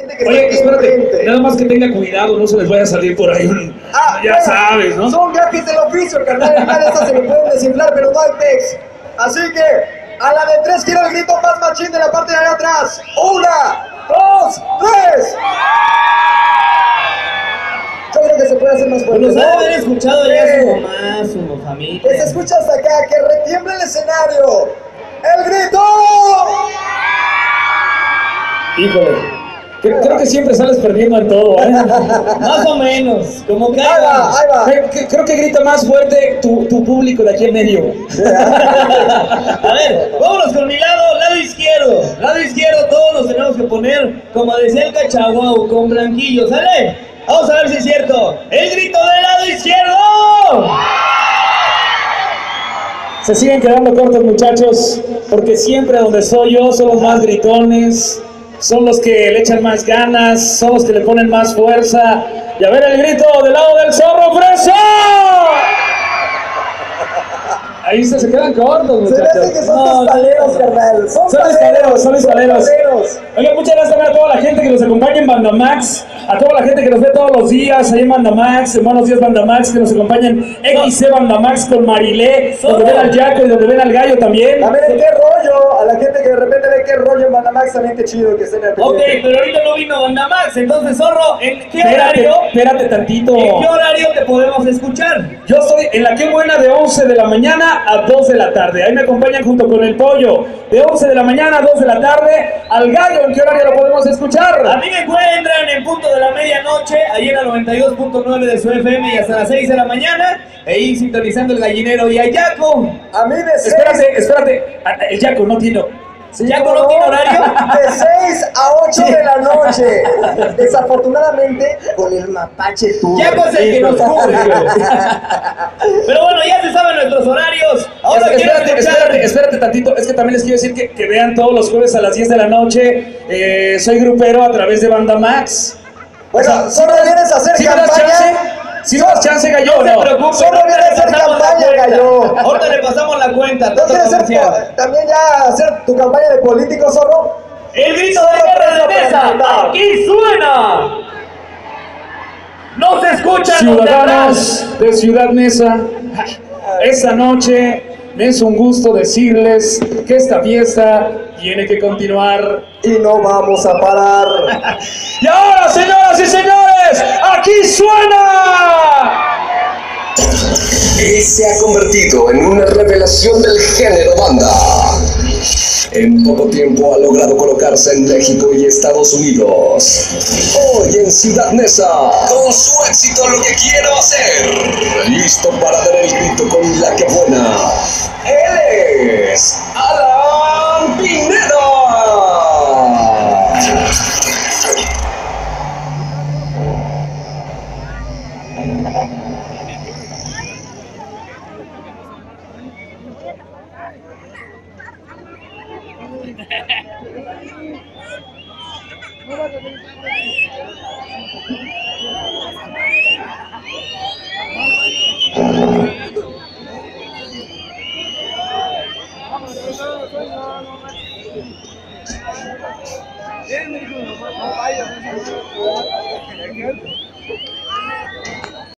Oye, espérate, nada más que tenga cuidado, no se les vaya a salir por ahí un... ya bueno, sabes, ¿no? Son gajes del oficio, carnal, esas se me pueden desinflar, pero no hay pex. Así que, a la de 3 quiero el grito más machín de la parte de allá atrás. 1, 2, 3. Yo creo que se puede hacer más fuerte. Los debe haber escuchado ya su mamá, su familia. Que se escucha hasta acá, que retiemble el escenario. ¡El grito! Híjole. Creo que siempre sales perdiendo en todo, ¿eh? Más o menos, como que ahí va. Creo que grita más fuerte tu público de aquí en medio. A ver, vámonos con mi lado izquierdo. Lado izquierdo todos nos tenemos que poner, como decía el Cachaguau, con blanquillo, ¿sale? Vamos a ver si es cierto. ¡El grito del lado izquierdo! Se siguen quedando cortos, muchachos, porque siempre donde soy yo son los más gritones, son los que le echan más ganas, son los que le ponen más fuerza. Y a ver el grito del lado del Zorro Fresa. Ahí se quedan cortos, muchachos. Se me hace que son pistaleros, carnal. Son pistaleros. Oiga, muchas gracias también a toda la gente que nos acompaña en Bandamax, a toda la gente que nos ve todos los días ahí en Bandamax, en Buenos Días Bandamax, que nos acompañan en XC Bandamax con Marilé, donde ven al Jaco y donde ven al Gallo también. A ver, ¿qué rollo? A la gente que de repente ve qué rollo en Bandamax también, qué chido que estén en el pendiente. Ok, pero ahorita no vino Bandamax, entonces, Zorro, ¿en qué horario? Espérate tantito. ¿En qué horario te podemos escuchar? Yo estoy en la Qué Buena de 11 de la mañana a 2 de la tarde. Ahí me acompañan junto con el Pollo. De 11 de la mañana a 2 de la tarde. Al Gallo, ¿en qué horario lo podemos escuchar? A mí me encuentran en punto de la medianoche, ahí en la 92.9 de su FM y hasta las 6 de la mañana. Ahí sintonizando el Gallinero y a Jaco. A mí de 6. Espérate. El Jaco no tiene... ¿Sí, ¿Jaco no tiene horario? De 6 a 8 de la noche. Desafortunadamente, con el mapache tuyo. Jaco es el que nos cubre. Pero bueno, ya se saben nuestros horarios. Ahora espérate tantito. Es que también les quiero decir que vean todos los jueves a las 10 de la noche. Soy grupero a través de Bandamax. Bueno, solo vienes a hacer campaña. Si no das chance, Gallo, no se preocupe. Solo viene a hacer campaña, Gallo. Ahorita le pasamos la cuenta. ¿No quieres también ya hacer tu campaña de político, Zorro? El grito de guerra de mesa, aquí suena. No se escuchan ciudadanos de Ciudad Neza. Esta noche me es un gusto decirles que esta fiesta tiene que continuar y no vamos a parar. Y ahora, señoras y señores, aquí suena. Él se ha convertido en una revelación del género banda. En poco tiempo ha logrado colocarse en México y Estados Unidos. Hoy en Ciudad Neza, con su éxito Lo que quiero hacer, listo para dar el grito con la que buena. Él es Alan Pineda.